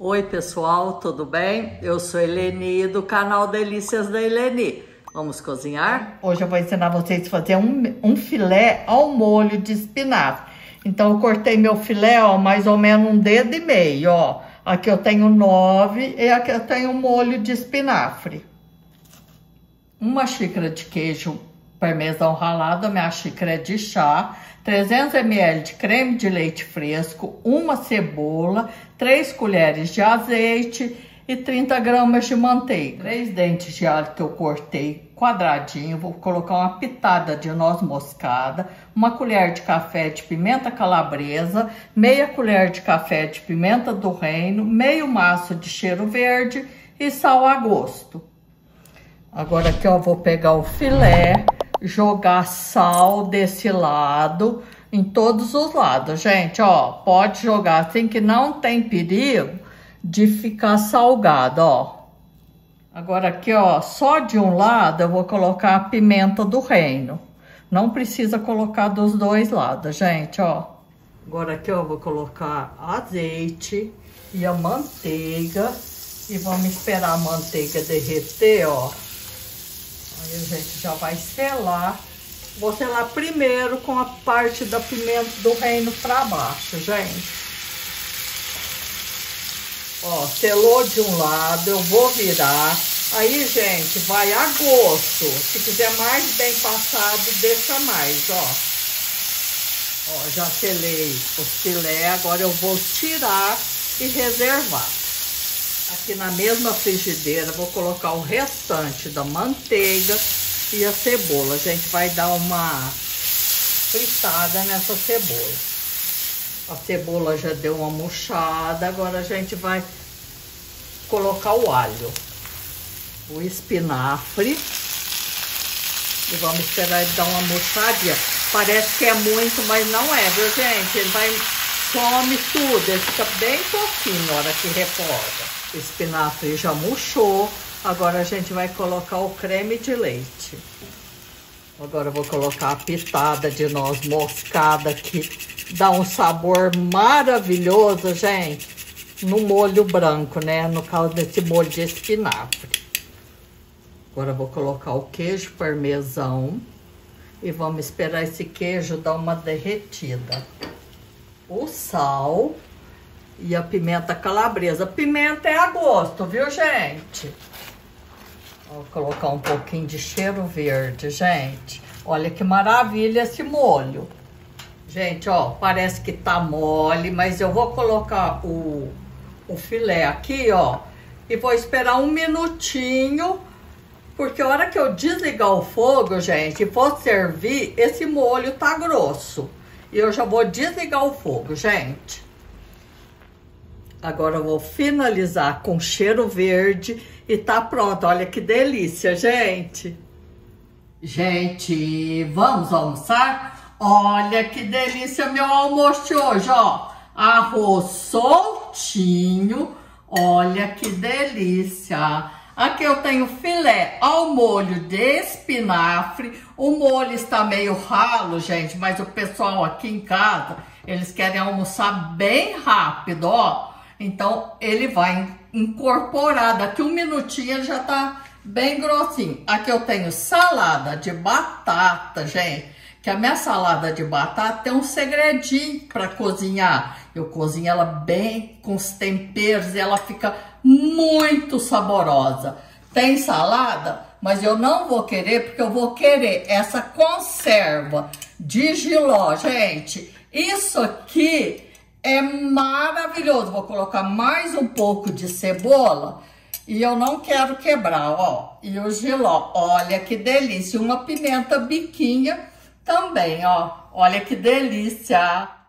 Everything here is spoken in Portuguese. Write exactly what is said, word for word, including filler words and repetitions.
Oi pessoal, tudo bem? Eu sou Eleni do canal Delícias da Eleni. Vamos cozinhar? Hoje eu vou ensinar vocês a fazer um, um filé ao molho de espinafre. Então eu cortei meu filé, ó, mais ou menos um dedo e meio, ó. Aqui eu tenho nove e aqui eu tenho um molho de espinafre. Uma xícara de queijo parmesão ralado, a minha xícara é de chá, trezentos mililitros de creme de leite fresco, uma cebola, três colheres de azeite e trinta gramas de manteiga. Três dentes de alho que eu cortei quadradinho, vou colocar uma pitada de noz moscada, uma colher de café de pimenta calabresa, meia colher de café de pimenta do reino, meio maço de cheiro verde e sal a gosto. Agora aqui eu vou pegar o filé, jogar sal desse lado, em todos os lados, gente, ó, pode jogar assim que não tem perigo de ficar salgado, ó. Agora aqui, ó, só de um lado eu vou colocar a pimenta do reino. Não precisa colocar dos dois lados, gente, ó. Agora aqui, ó, eu vou colocar azeite e a manteiga e vamos esperar a manteiga derreter, ó. Aí a gente já vai selar. Vou selar primeiro com a parte da pimenta do reino pra baixo, gente. Ó, selou de um lado, eu vou virar. Aí, gente, vai a gosto. Se quiser mais bem passado, deixa mais, ó. Ó, já selei o filé, agora eu vou tirar e reservar. Aqui na mesma frigideira, vou colocar o restante da manteiga e a cebola. A gente vai dar uma fritada nessa cebola. A cebola já deu uma murchada, agora a gente vai colocar o alho, o espinafre e vamos esperar ele dar uma murchadinha. Parece que é muito, mas não é, viu, gente? Ele vai, some tudo, ele fica bem pouquinho na hora que refoga. O espinafre já murchou, agora a gente vai colocar o creme de leite. Agora eu vou colocar a pitada de noz moscada que dá um sabor maravilhoso, gente, no molho branco, né? No caso desse molho de espinafre. Agora eu vou colocar o queijo parmesão e vamos esperar esse queijo dar uma derretida. O sal e a pimenta calabresa. Pimenta é a gosto, viu, gente? Vou colocar um pouquinho de cheiro verde, gente. Olha que maravilha esse molho. Gente, ó, parece que tá mole, mas eu vou colocar o, o filé aqui, ó, e vou esperar um minutinho, porque a hora que eu desligar o fogo, gente, e for servir, esse molho tá grosso. E eu já vou desligar o fogo, gente. Agora eu vou finalizar com cheiro verde e tá pronto. Olha que delícia, gente. Gente, vamos almoçar? Olha que delícia meu almoço de hoje, ó. Arroz soltinho. Olha que delícia. Aqui eu tenho filé ao molho de espinafre. O molho está meio ralo, gente, mas o pessoal aqui em casa, eles querem almoçar bem rápido, ó. Então, ele vai incorporar, daqui um minutinho ele já tá bem grossinho. Aqui eu tenho salada de batata, gente, que a minha salada de batata tem um segredinho para cozinhar. Eu cozinho ela bem com os temperos e ela fica muito saborosa. Tem salada, mas eu não vou querer, porque eu vou querer essa conserva de jiló, gente. Isso aqui é maravilhoso. Vou colocar mais um pouco de cebola e eu não quero quebrar, ó. E o jiló, olha que delícia. Uma pimenta biquinha também, ó. Olha que delícia.